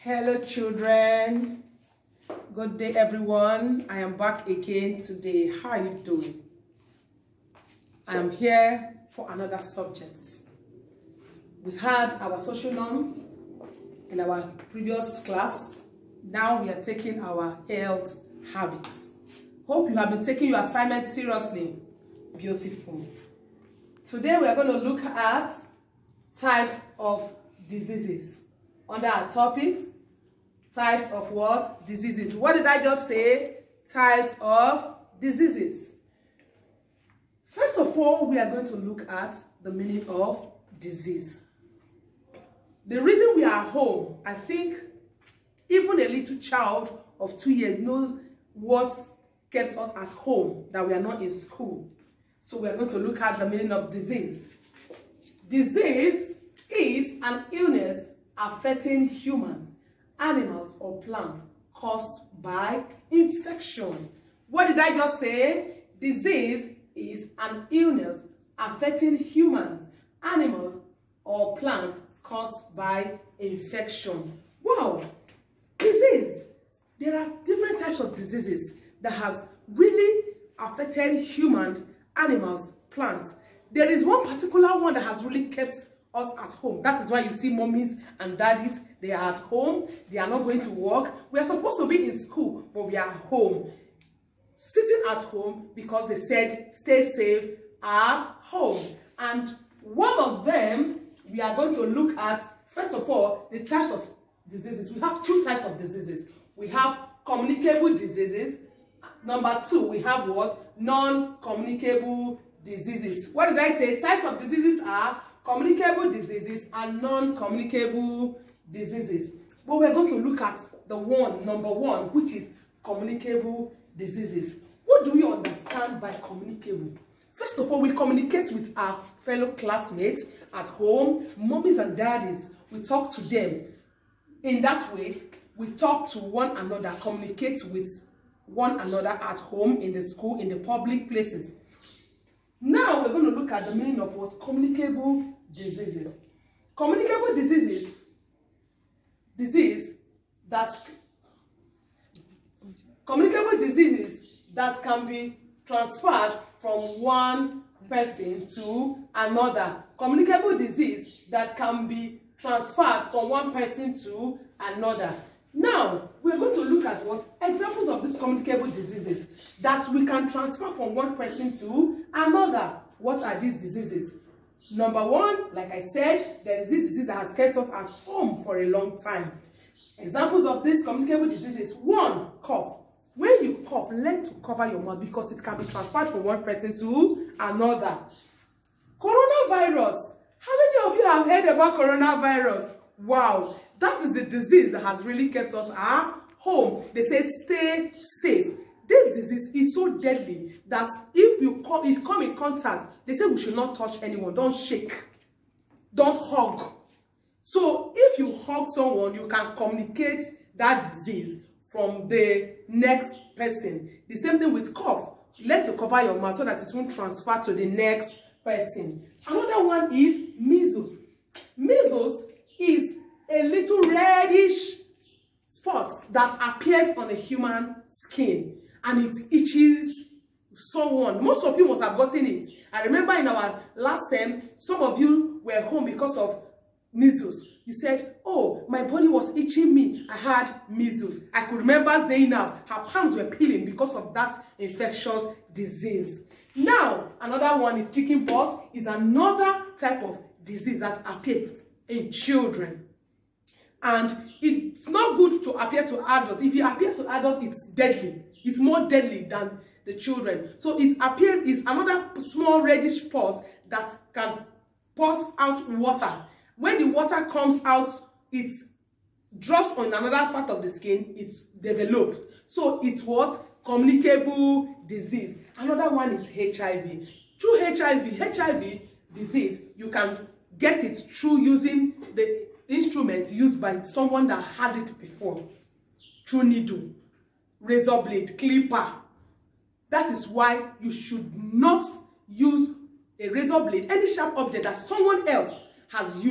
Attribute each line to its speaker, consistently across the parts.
Speaker 1: Hello children, good day everyone. I am back again today. How are you doing? I am here for another subject. We had our social norm in our previous class. Now we are taking our health habits. Hope you have been taking your assignment seriously. Beautiful. Today we are going to look at types of diseases. Under our topics, types of what? Diseases. What did I just say? Types of diseases. First of all, we are going to look at the meaning of disease. The reason we are home, I think even a little child of 2 years knows what kept us at home, that we are not in school. So we are going to look at the meaning of disease. Disease is an illness affecting humans, animals, or plants caused by infection. What did I just say? Disease is an illness affecting humans, animals, or plants caused by infection. Wow! Disease. There are different types of diseases that has really affected humans, animals, plants. There is one particular one that has really kept us at home. That is why you see mommies and daddies, they are at home. They are not going to work. We are supposed to be in school, but we are home. Sitting at home because they said, stay safe at home. And one of them, we are going to look at, first of all, the types of diseases. We have two types of diseases. We have communicable diseases. Number two, we have what? Non-communicable diseases. What did I say? Types of diseases are communicable diseases and non-communicable diseases. But we're going to look at the number one, which is communicable diseases. What do we understand by communicable? First of all, we communicate with our fellow classmates at home, mommies and daddies. We talk to them. In that way, we talk to one another, communicate with one another at home, in the school, in the public places. Now we're going to look at the meaning of what? Communicable diseases. Communicable diseases, communicable diseases that can be transferred from one person to another. Communicable disease that can be transferred from one person to another. Now, we're going to look at what? Examples of these communicable diseases that we can transfer from one person to another. What are these diseases? Number one, like I said, there is this disease that has kept us at home for a long time. Examples of these communicable diseases. One, cough. When you cough, learn to cover your mouth because it can be transferred from one person to another. Coronavirus. How many of you have heard about coronavirus? Wow. That is the disease that has really kept us at home. They say stay safe. This disease is so deadly that if you come in contact, they say we should not touch anyone. Don't shake. Don't hug. So if you hug someone, you can communicate that disease from the next person. The same thing with cough. Learn to cover your mouth so that it won't transfer to the next person. Another one is measles. Measles is a little reddish spot that appears on the human skin and it itches someone. Most of you must have gotten it. I remember in our last term, some of you were home because of measles. You said, oh, my body was itching me. I had measles. I could remember Zainab. Her palms were peeling because of that infectious disease. Now, another one is chickenpox. Is another type of disease that appears in children. And it's not good to appear to adults. If it appears to adults, it's deadly. It's more deadly than the children. So it appears is another small reddish pus that can pus out water. When the water comes out, it drops on another part of the skin. It's developed. So it's what? Communicable disease. Another one is HIV. Through HIV disease, you can get it through using the instrument used by someone that had it before. Through needle, razor blade, clipper. That is why you should not use a razor blade, any sharp object that someone else has used.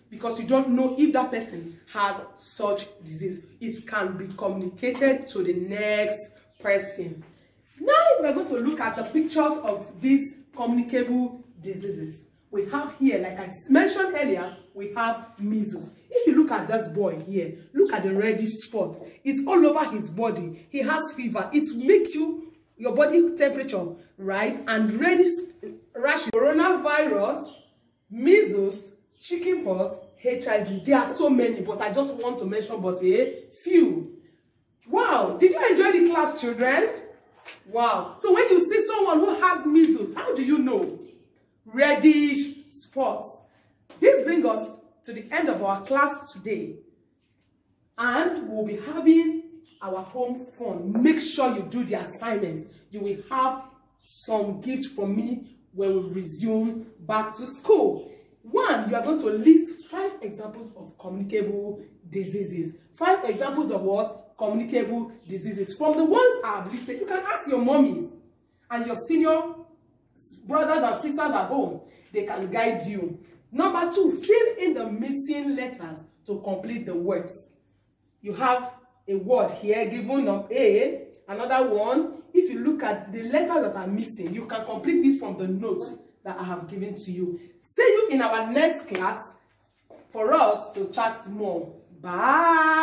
Speaker 1: because you don't know if that person has such disease. It can be communicated to the next person. Now we're going to look at the pictures of these communicable diseases. We have here, like I mentioned earlier, we have measles. If you look at this boy here, look at the reddish spots. It's all over his body. He has fever. It makes your body temperature rise, and reddish rash. Coronavirus, measles, chickenpox, HIV. There are so many, but I just want to mention but a few. Wow, did you enjoy the class, children? Wow. So when you see someone who has measles, how do you know? Reddish spots. This brings us to the end of our class today, and we'll be having our home fun. Make sure you do the assignments. You will have some gifts from me when we resume back to school. One, you are going to list 5 examples of communicable diseases. 5 examples of what? Communicable diseases. From the ones I have listed, you can ask your mommies and your senior brothers and sisters at home. They can guide you. Number 2, fill in the missing letters to complete the words. You have a word here given on A, another one. If you look at the letters that are missing, you can complete it from the notes that I have given to you. See you in our next class for us to chat more. Bye.